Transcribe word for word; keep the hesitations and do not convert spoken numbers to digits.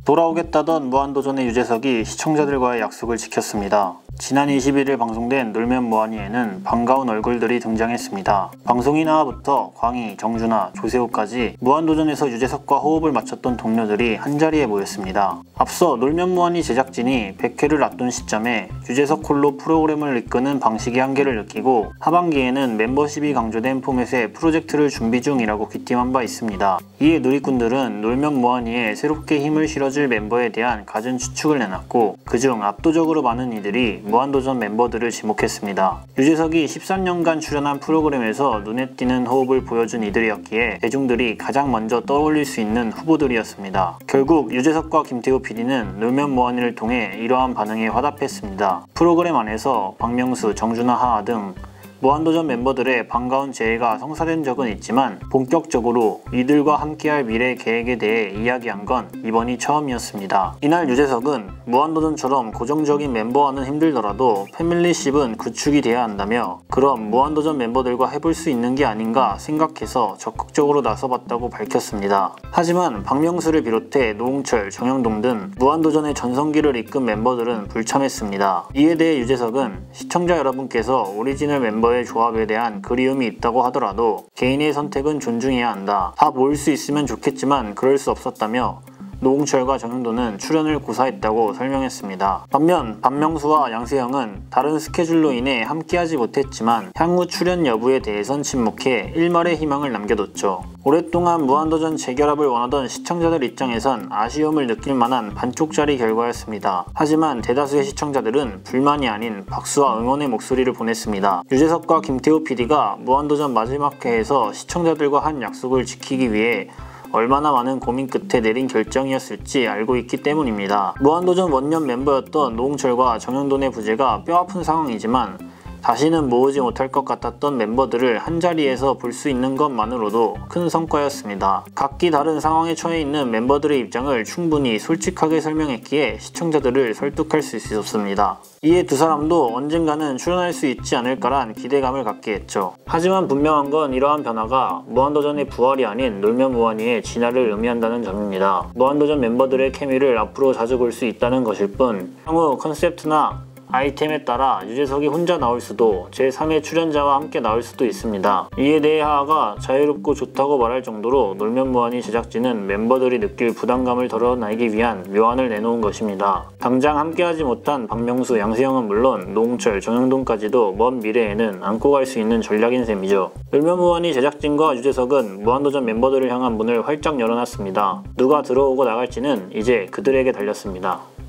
돌아오겠다던 무한도전의 유재석이 시청자들과의 약속을 지켰습니다. 지난 이십일일 방송된 놀면 뭐하니에는 반가운 얼굴들이 등장했습니다. 방송이 나와부터 광희, 정준하, 조세호까지 무한도전에서 유재석과 호흡을 맞췄던 동료들이 한자리에 모였습니다. 앞서 놀면 뭐하니 제작진이 백 회를 앞둔 시점에 유재석 홀로 프로그램을 이끄는 방식의 한계를 느끼고 하반기에는 멤버십이 강조된 포맷의 프로젝트를 준비 중이라고 귀띔한 바 있습니다. 이에 누리꾼들은 놀면 뭐하니에 새롭게 힘을 실어줄 멤버에 대한 갖은 추측을 내놨고 그중 압도적으로 많은 이들이 무한도전 멤버들을 지목했습니다. 유재석이 십삼 년간 출연한 프로그램에서 눈에 띄는 호흡을 보여준 이들이었기에 대중들이 가장 먼저 떠올릴 수 있는 후보들이었습니다. 결국 유재석과 김태호 피디는 놀면 뭐하니를 통해 이러한 반응에 화답했습니다. 프로그램 안에서 박명수, 정준하, 하하 등 무한도전 멤버들의 반가운 재해가 성사된 적은 있지만 본격적으로 이들과 함께할 미래 계획에 대해 이야기한 건 이번이 처음이었습니다. 이날 유재석은 무한도전처럼 고정적인 멤버와는 힘들더라도 패밀리십은 구축이 돼야 한다며 그럼 무한도전 멤버들과 해볼 수 있는 게 아닌가 생각해서 적극적으로 나서봤다고 밝혔습니다. 하지만 박명수를 비롯해 노홍철, 정영돈 등 무한도전의 전성기를 이끈 멤버들은 불참했습니다. 이에 대해 유재석은 시청자 여러분께서 오리지널 멤버 의 조합에 대한 그리움이 있다고 하더라도 개인의 선택은 존중해야 한다. 다 모일 수 있으면 좋겠지만 그럴 수 없었다며 노홍철과 정영돈은 출연을 고사했다고 설명했습니다. 반면 박명수와 양세형은 다른 스케줄로 인해 함께하지 못했지만 향후 출연 여부에 대해선 침묵해 일말의 희망을 남겨뒀죠. 오랫동안 무한도전 재결합을 원하던 시청자들 입장에선 아쉬움을 느낄 만한 반쪽짜리 결과였습니다. 하지만 대다수의 시청자들은 불만이 아닌 박수와 응원의 목소리를 보냈습니다. 유재석과 김태호 피디가 무한도전 마지막 회에서 시청자들과 한 약속을 지키기 위해 얼마나 많은 고민 끝에 내린 결정이었을지 알고 있기 때문입니다. 무한도전 원년 멤버였던 노홍철과 정영돈의 부재가 뼈아픈 상황이지만 다시는 모으지 못할 것 같았던 멤버들을 한자리에서 볼 수 있는 것만으로도 큰 성과였습니다. 각기 다른 상황에 처해 있는 멤버들의 입장을 충분히 솔직하게 설명했기에 시청자들을 설득할 수 있었습니다. 이에 두 사람도 언젠가는 출연할 수 있지 않을까란 기대감을 갖게 했죠. 하지만 분명한 건 이러한 변화가 무한도전의 부활이 아닌 놀면 뭐하니의 진화를 의미한다는 점입니다. 무한도전 멤버들의 케미를 앞으로 자주 볼 수 있다는 것일 뿐 향후 컨셉트나 아이템에 따라 유재석이 혼자 나올 수도 제삼의 출연자와 함께 나올 수도 있습니다. 이에 대해 하하가 자유롭고 좋다고 말할 정도로 놀면 뭐하니 제작진은 멤버들이 느낄 부담감을 덜어내기 위한 묘안을 내놓은 것입니다. 당장 함께하지 못한 박명수, 양세형은 물론 노홍철, 정영돈까지도 먼 미래에는 안고 갈 수 있는 전략인 셈이죠. 놀면 뭐하니 제작진과 유재석은 무한도전 멤버들을 향한 문을 활짝 열어놨습니다. 누가 들어오고 나갈지는 이제 그들에게 달렸습니다.